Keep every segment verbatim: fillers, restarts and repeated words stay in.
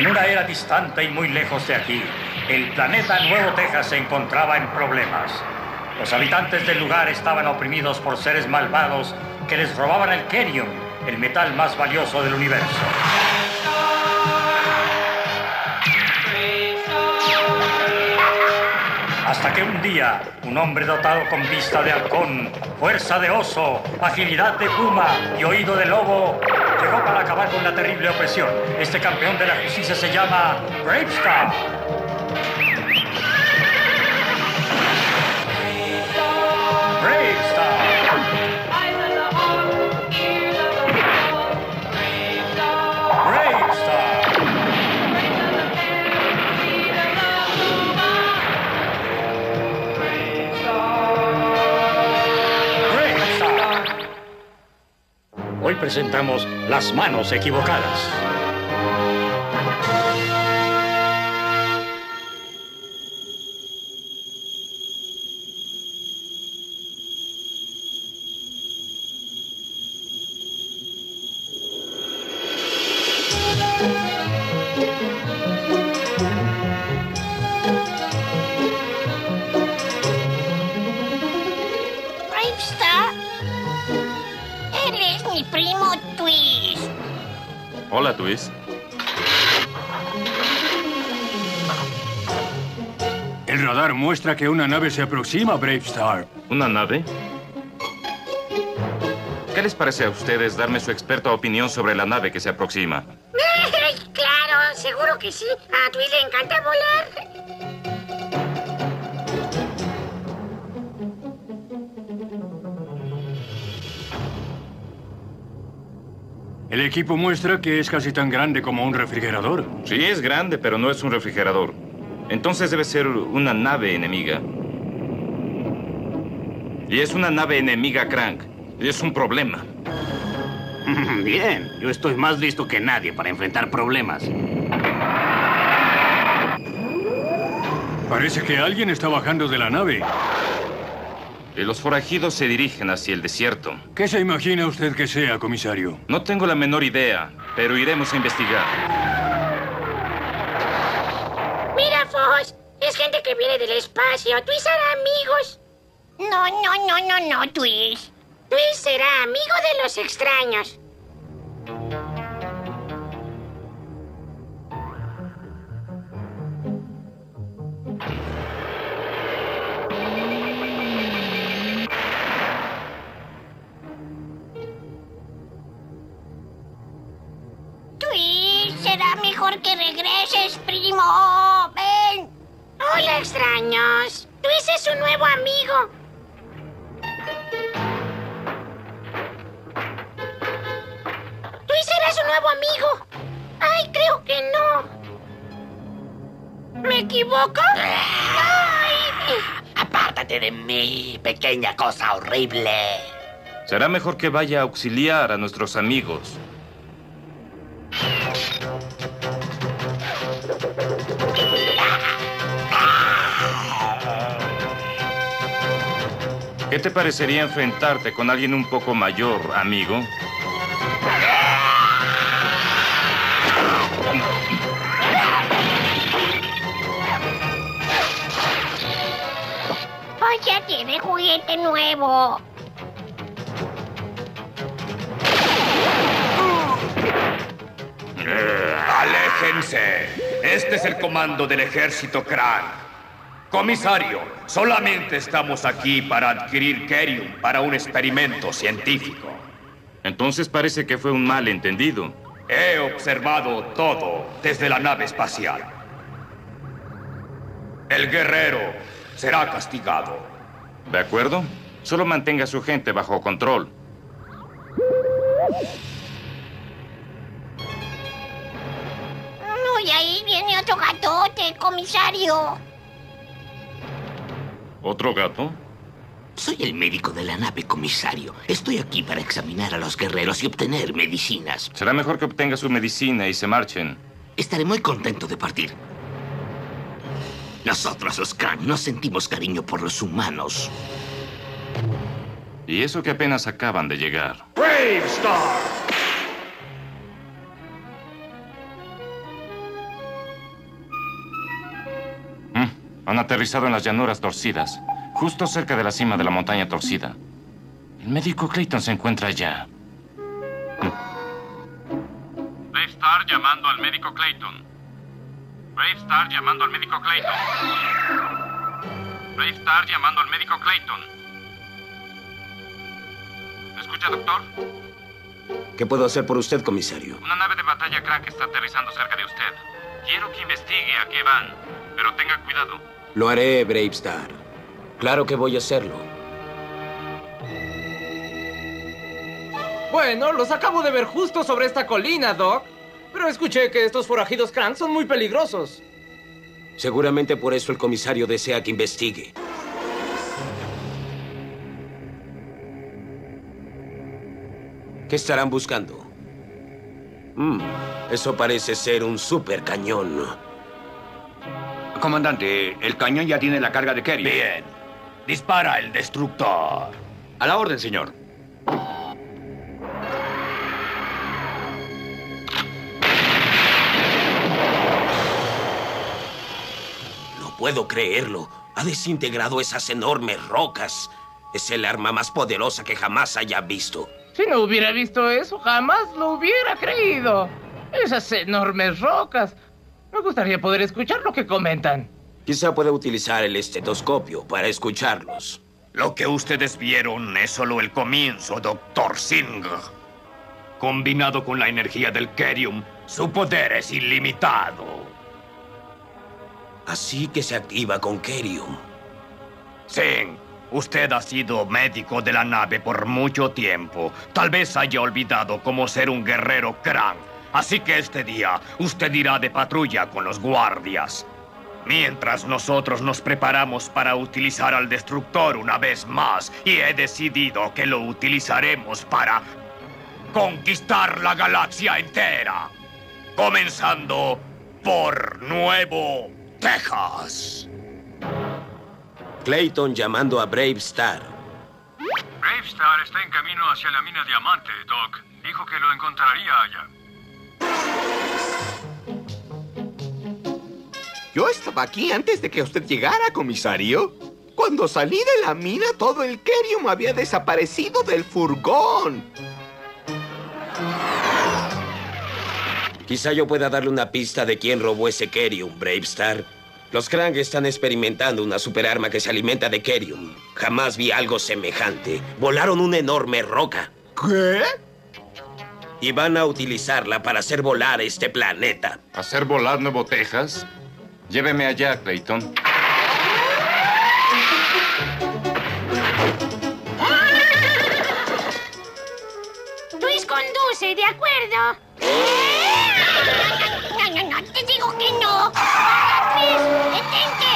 una era distante y muy lejos de aquí, el planeta Nuevo Texas se encontraba en problemas. Los habitantes del lugar estaban oprimidos por seres malvados que les robaban el Kerium, el metal más valioso del universo. Hasta que un día, un hombre dotado con vista de halcón, fuerza de oso, agilidad de puma y oído de lobo, llegó para acabar con la terrible opresión. Este campeón de la justicia se llama Bravestar. Bravestar. Hoy presentamos Las Manos Equivocadas. Hola, Twist. El radar muestra que una nave se aproxima, Bravestar. ¿Una nave? ¿Qué les parece a ustedes darme su experta opinión sobre la nave que se aproxima? Claro, seguro que sí. A Twist le encanta volar. El equipo muestra que es casi tan grande como un refrigerador. Sí, es grande, pero no es un refrigerador. Entonces debe ser una nave enemiga. Y es una nave enemiga, Crank. Y es un problema. Bien, yo estoy más listo que nadie para enfrentar problemas. Parece que alguien está bajando de la nave. Y los forajidos se dirigen hacia el desierto. ¿Qué se imagina usted que sea, comisario? No tengo la menor idea, pero iremos a investigar. Mira, Fox, es gente que viene del espacio. Twist hará amigos. No, no, no, no, no, Twist. Twist será amigo de los extraños. Será mejor que regreses, primo. Ven. Hola, extraños. Twist es un nuevo amigo. Twist era su nuevo amigo. Ay, creo que no. ¿Me equivoco? Ay. Apártate de mí, pequeña cosa horrible. Será mejor que vaya a auxiliar a nuestros amigos. ¿Qué te parecería enfrentarte con alguien un poco mayor, amigo? Oh, ya tiene juguete nuevo. ¡Aléjense! Este es el comando del ejército Crank. Comisario, solamente estamos aquí para adquirir Kerium para un experimento científico. Entonces parece que fue un malentendido. He observado todo desde la nave espacial. El guerrero será castigado. ¿De acuerdo? Solo mantenga a su gente bajo control. Y ahí viene otro gatote, comisario. ¿Otro gato? Soy el médico de la nave, comisario. Estoy aquí para examinar a los guerreros y obtener medicinas. Será mejor que obtenga su medicina y se marchen. Estaré muy contento de partir. Nosotros, los Krang, no sentimos cariño por los humanos. Y eso que apenas acaban de llegar. ¡Bravestar! Han aterrizado en las llanuras torcidas, justo cerca de la cima de la montaña torcida. El médico Clayton se encuentra allá. Brave Star llamando al médico Clayton. Brave Star llamando al médico Clayton. Brave Star llamando al médico Clayton. ¿Me escucha, doctor? ¿Qué puedo hacer por usted, comisario? Una nave de batalla crack está aterrizando cerca de usted. Quiero que investigue a qué van, pero tenga cuidado. Lo haré, Brave Star. Claro que voy a hacerlo. Bueno, los acabo de ver justo sobre esta colina, Doc. Pero escuché que estos forajidos Krang son muy peligrosos. Seguramente por eso el comisario desea que investigue. ¿Qué estarán buscando? Mm, eso parece ser un super cañón. Comandante, el cañón ya tiene la carga de Kerry. Bien. Dispara el destructor. A la orden, señor. No puedo creerlo. Ha desintegrado esas enormes rocas. Es el arma más poderosa que jamás haya visto. Si no hubiera visto eso, jamás lo hubiera creído. Esas enormes rocas. Me gustaría poder escuchar lo que comentan. Quizá pueda utilizar el estetoscopio para escucharlos. Lo que ustedes vieron es solo el comienzo, doctor Singh. Combinado con la energía del Kerium, su poder es ilimitado. Así que se activa con Kerium. Singh, usted ha sido médico de la nave por mucho tiempo. Tal vez haya olvidado cómo ser un guerrero Krang. Así que este día, usted irá de patrulla con los guardias. Mientras nosotros nos preparamos para utilizar al destructor una vez más. Y he decidido que lo utilizaremos para conquistar la galaxia entera. Comenzando por Nuevo Texas. Clayton llamando a Brave Star. Brave Star está en camino hacia la mina Diamante, Doc. Dijo que lo encontraría allá. Yo estaba aquí antes de que usted llegara, comisario. Cuando salí de la mina, todo el Kerium había desaparecido del furgón. Quizá yo pueda darle una pista de quién robó ese Kerium, Brave Star. Los Krang están experimentando una superarma que se alimenta de Kerium. Jamás vi algo semejante. Volaron una enorme roca. ¿Qué? Y van a utilizarla para hacer volar este planeta. ¿Hacer volar Nuevo Texas? Lléveme allá, Clayton. Luis conduce, ¿de acuerdo? No, no, no, te digo que no. Luis, detente.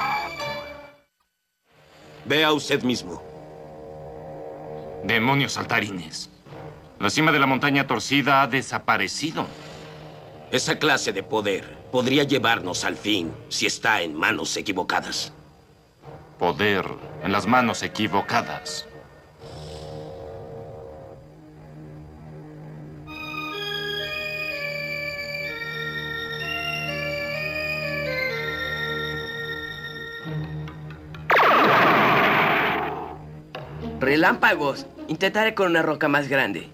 Vea usted mismo. Demonios saltarines. La cima de la montaña torcida ha desaparecido. Esa clase de poder podría llevarnos al fin si está en manos equivocadas. Poder en las manos equivocadas. Relámpagos. Intentaré con una roca más grande.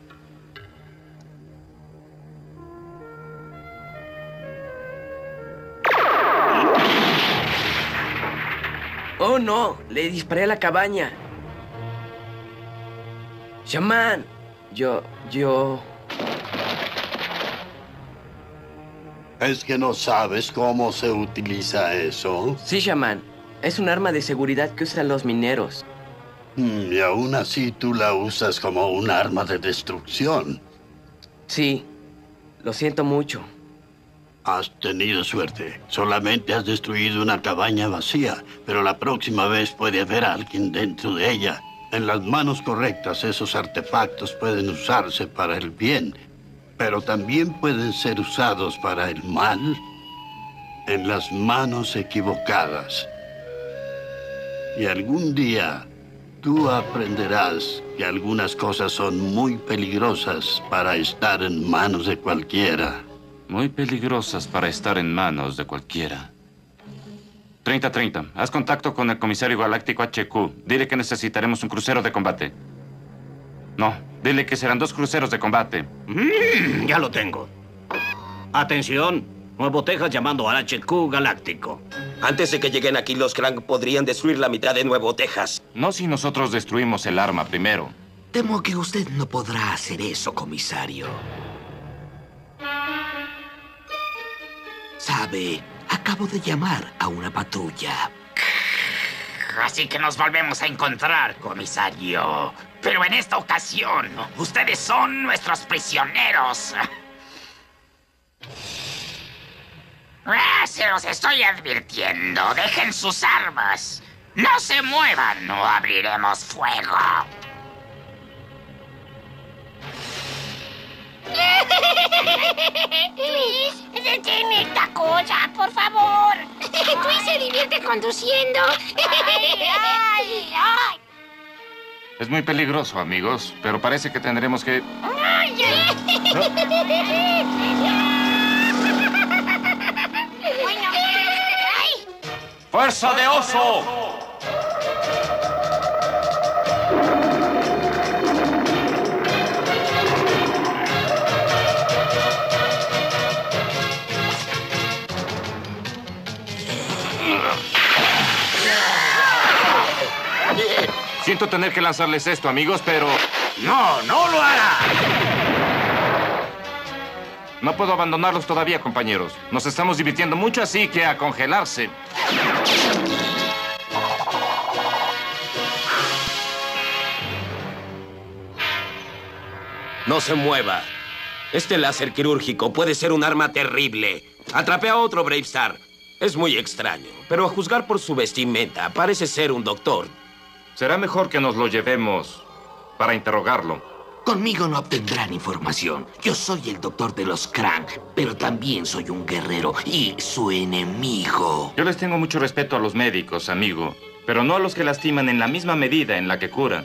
Oh, no. Le disparé a la cabaña. Shaman. Yo... yo... ¿Es que no sabes cómo se utiliza eso? Sí, Shaman. Es un arma de seguridad que usan los mineros. Mm, y aún así tú la usas como un arma de destrucción. Sí. Lo siento mucho. Has tenido suerte. Solamente has destruido una cabaña vacía, pero la próxima vez puede haber alguien dentro de ella. En las manos correctas, esos artefactos pueden usarse para el bien, pero también pueden ser usados para el mal en las manos equivocadas. Y algún día tú aprenderás que algunas cosas son muy peligrosas para estar en manos de cualquiera. Muy peligrosas para estar en manos de cualquiera. treinta treinta. Haz contacto con el comisario galáctico H Q. Dile que necesitaremos un crucero de combate. No, dile que serán dos cruceros de combate. Mm, ya lo tengo. Atención, Nuevo Texas llamando al H Q galáctico. Antes de que lleguen aquí, los Krang podrían destruir la mitad de Nuevo Texas. No si nosotros destruimos el arma primero. Temo que usted no podrá hacer eso, comisario. Sabe, acabo de llamar a una patrulla. Así que nos volvemos a encontrar, comisario. Pero en esta ocasión, ustedes son nuestros prisioneros. Ah, se los estoy advirtiendo. Dejen sus armas. No se muevan o abriremos fuego. Twist, detén esta cosa, por favor. Twist se divierte conduciendo. Ay, ay, ay. Es muy peligroso, amigos, pero parece que tendremos que... Ay, ay. Bueno, ay. ¡Fuerza de oso! Siento tener que lanzarles esto, amigos, pero... ¡No, no lo hará! No puedo abandonarlos todavía, compañeros. Nos estamos divirtiendo mucho, así que a congelarse. No se mueva. Este láser quirúrgico puede ser un arma terrible. Atrapé a otro Bravestar. Es muy extraño, pero a juzgar por su vestimenta, parece ser un doctor. Será mejor que nos lo llevemos para interrogarlo. Conmigo no obtendrán información. Yo soy el doctor de los Krang, pero también soy un guerrero y su enemigo. Yo les tengo mucho respeto a los médicos, amigo, pero no a los que lastiman en la misma medida en la que curan.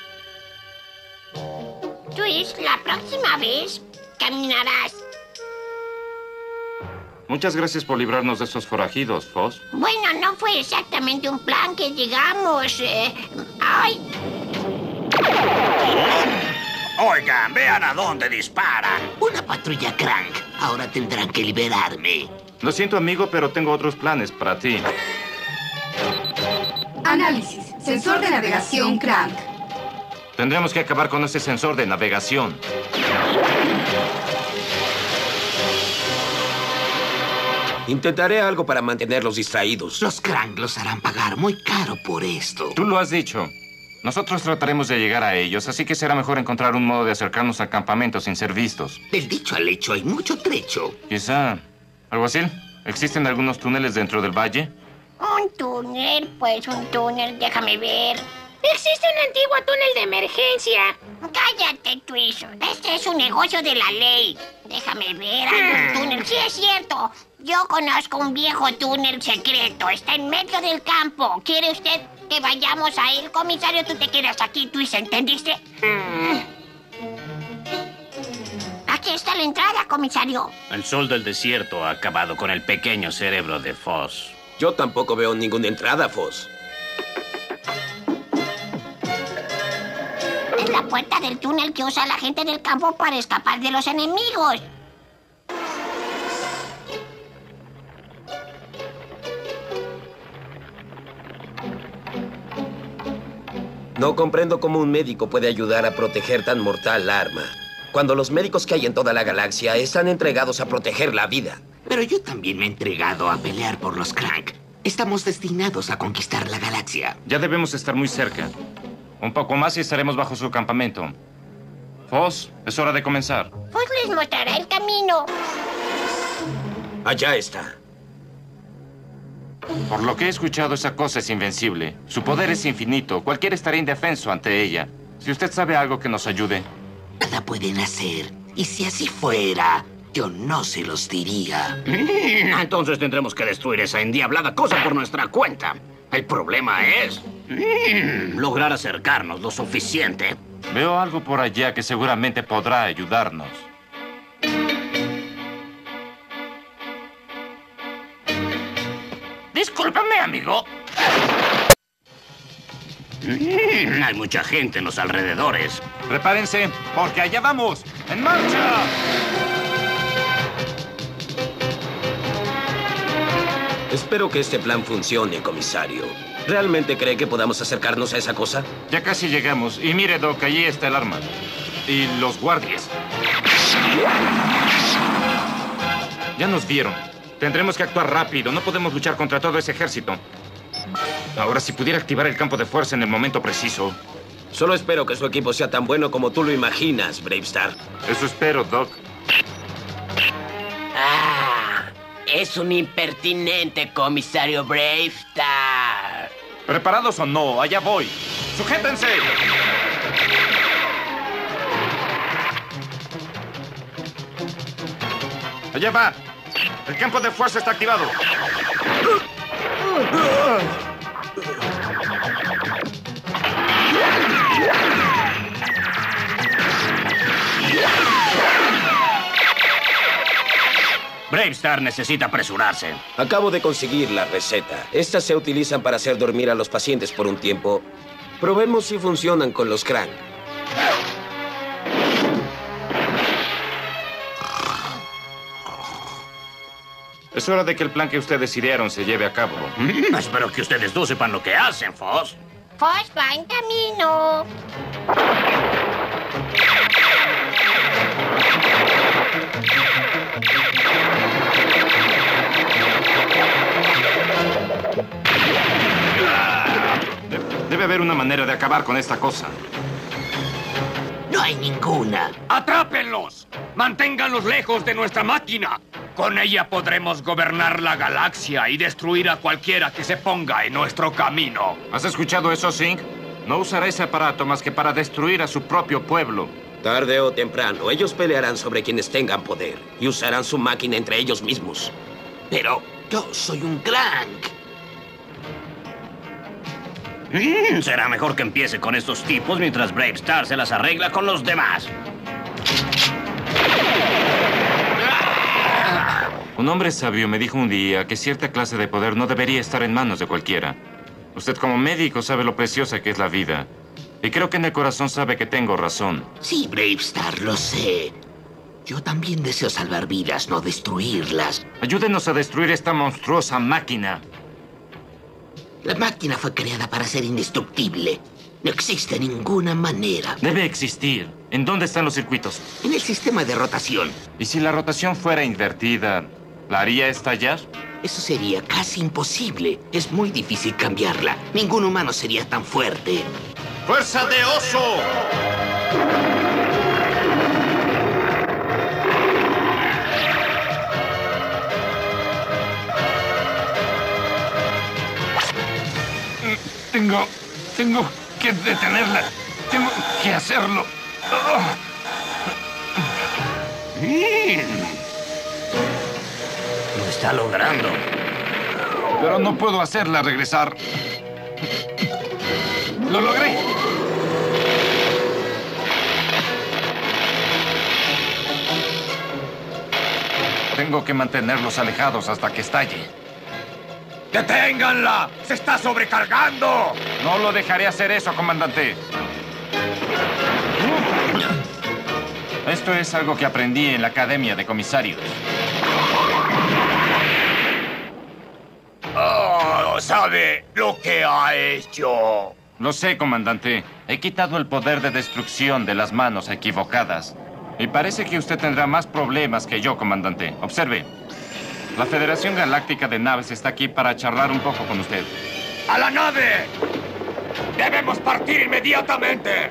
Twist, la próxima vez caminarás. Muchas gracias por librarnos de esos forajidos, Foss. Bueno, no fue exactamente un plan que llegamos. Eh... ¡Ay! Oigan, vean a dónde disparan. Una patrulla Krang. Ahora tendrán que liberarme. Lo siento, amigo, pero tengo otros planes para ti. Análisis. Sensor de navegación Krang. Tendremos que acabar con ese sensor de navegación. Intentaré algo para mantenerlos distraídos. Los Krang los harán pagar muy caro por esto. Tú lo has dicho. Nosotros trataremos de llegar a ellos, así que será mejor encontrar un modo de acercarnos al campamento sin ser vistos. Del dicho al hecho hay mucho trecho. Quizá... ¿Alguacil? ¿Existen algunos túneles dentro del valle? Un túnel, pues un túnel, déjame ver. Existe un antiguo túnel de emergencia. Cállate, Twist. Este es un negocio de la ley. Déjame ver, hay un túnel. Sí, es cierto. Yo conozco un viejo túnel secreto. Está en medio del campo. ¿Quiere usted que vayamos a él, comisario? Tú te quedas aquí, Twist, ¿entendiste? Mm. Aquí está la entrada, comisario. El sol del desierto ha acabado con el pequeño cerebro de Foss. Yo tampoco veo ninguna entrada, Foss. Es la puerta del túnel que usa la gente del campo para escapar de los enemigos. No comprendo cómo un médico puede ayudar a proteger tan mortal arma, cuando los médicos que hay en toda la galaxia están entregados a proteger la vida. Pero yo también me he entregado a pelear por los Krang. Estamos destinados a conquistar la galaxia. Ya debemos estar muy cerca. Un poco más y estaremos bajo su campamento. Foss, es hora de comenzar. Foss les mostrará el camino. Allá está. Por lo que he escuchado, esa cosa es invencible. Su poder es infinito. Cualquiera estaría indefenso ante ella. Si usted sabe algo que nos ayude. Nada pueden hacer. Y si así fuera, yo no se los diría. Entonces tendremos que destruir esa endiablada cosa por nuestra cuenta. El problema es... Mm, lograr acercarnos lo suficiente. Veo algo por allá que seguramente podrá ayudarnos. Discúlpame, amigo. Mm, hay mucha gente en los alrededores. Prepárense, porque allá vamos. ¡En marcha! Espero que este plan funcione, comisario. ¿Realmente cree que podamos acercarnos a esa cosa? Ya casi llegamos. Y mire, Doc, allí está el arma. Y los guardias. Ya nos vieron. Tendremos que actuar rápido. No podemos luchar contra todo ese ejército. Ahora, si pudiera activar el campo de fuerza en el momento preciso. Solo espero que su equipo sea tan bueno como tú lo imaginas, Bravestar. Eso espero, Doc. Ah, es un impertinente, comisario Bravestar. ¿Preparados o no? Allá voy. ¡Sujétense! Allá va. El campo de fuerza está activado. Bravestar necesita apresurarse. Acabo de conseguir la receta. Estas se utilizan para hacer dormir a los pacientes por un tiempo. Probemos si funcionan con los Krang. Es hora de que el plan que ustedes idearon se lleve a cabo. Mm, espero que ustedes dos sepan lo que hacen, Foss. Foss va en camino. Debe haber una manera de acabar con esta cosa. No hay ninguna. ¡Atrápenlos! ¡Manténganlos lejos de nuestra máquina! Con ella podremos gobernar la galaxia y destruir a cualquiera que se ponga en nuestro camino. ¿Has escuchado eso, Zing? No usará ese aparato más que para destruir a su propio pueblo. Tarde o temprano, ellos pelearán sobre quienes tengan poder y usarán su máquina entre ellos mismos. Pero yo soy un Krang. Mm, será mejor que empiece con estos tipos mientras Bravestar se las arregla con los demás. Un hombre sabio me dijo un día que cierta clase de poder no debería estar en manos de cualquiera. Usted como médico sabe lo preciosa que es la vida. Y creo que en el corazón sabe que tengo razón. Sí, Bravestar, lo sé. Yo también deseo salvar vidas, no destruirlas. Ayúdenos a destruir esta monstruosa máquina. La máquina fue creada para ser indestructible. No existe ninguna manera. Debe existir. ¿En dónde están los circuitos? En el sistema de rotación. ¿Y si la rotación fuera invertida, la haría estallar? Eso sería casi imposible. Es muy difícil cambiarla. Ningún humano sería tan fuerte. ¡Fuerza de oso! Tengo... tengo que detenerla. Tengo que hacerlo. Oh. Lo está logrando. Pero no puedo hacerla regresar. ¡Lo logré! Tengo que mantenerlos alejados hasta que estalle. ¡Deténganla! ¡Se está sobrecargando! No lo dejaré hacer eso, comandante. Esto es algo que aprendí en la Academia de Comisarios. Oh, ¿sabe lo que ha hecho? Lo sé, comandante. He quitado el poder de destrucción de las manos equivocadas. Y parece que usted tendrá más problemas que yo, comandante. Observe. La Federación Galáctica de Naves está aquí para charlar un poco con usted. ¡A la nave! ¡Debemos partir inmediatamente!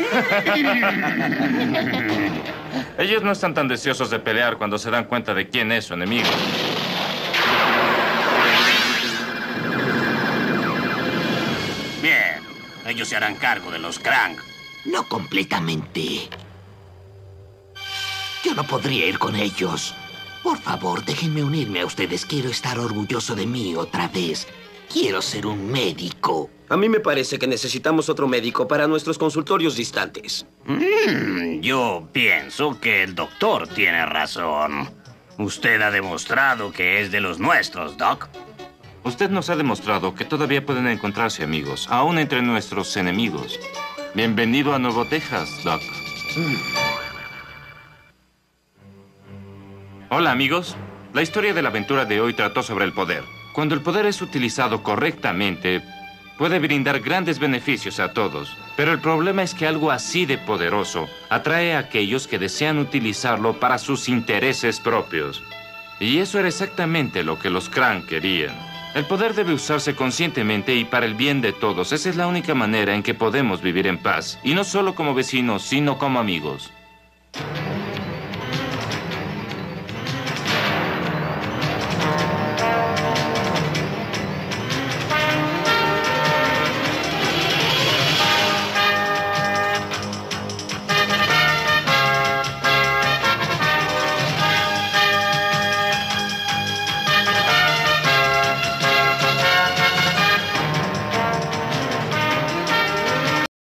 Ellos no están tan deseosos de pelear cuando se dan cuenta de quién es su enemigo. Bien. Ellos se harán cargo de los Krang. No completamente. Yo no podría ir con ellos. Por favor, déjenme unirme a ustedes. Quiero estar orgulloso de mí otra vez. Quiero ser un médico. A mí me parece que necesitamos otro médico para nuestros consultorios distantes. Mm, yo pienso que el doctor tiene razón. Usted ha demostrado que es de los nuestros, Doc. Usted nos ha demostrado que todavía pueden encontrarse amigos, aún entre nuestros enemigos. Bienvenido a Nuevo Texas, Doc. Mm. Hola, amigos. La historia de la aventura de hoy trató sobre el poder. Cuando el poder es utilizado correctamente, puede brindar grandes beneficios a todos. Pero el problema es que algo así de poderoso atrae a aquellos que desean utilizarlo para sus intereses propios. Y eso era exactamente lo que los Krang querían. El poder debe usarse conscientemente y para el bien de todos. Esa es la única manera en que podemos vivir en paz. Y no solo como vecinos, sino como amigos.